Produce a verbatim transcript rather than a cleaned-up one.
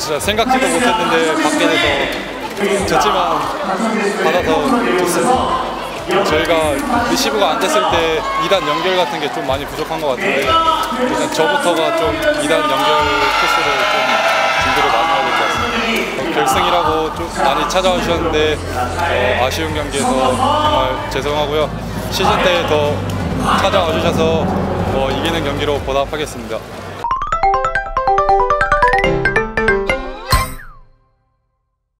진짜 생각지도 못했는데 받게 돼서 졌지만 받아서 좋습니다. 저희가 리시브가 안 됐을 때 이 단 연결 같은 게 좀 많이 부족한 것 같은데 일단 저부터가 좀 이 단 연결 코스를 좀 준비를 많이 해야 될 것 같습니다. 어, 결승이라고 좀 많이 찾아와 주셨는데 어, 아쉬운 경기에서 정말 죄송하고요. 시즌 때 더 찾아와 주셔서 어, 이기는 경기로 보답하겠습니다.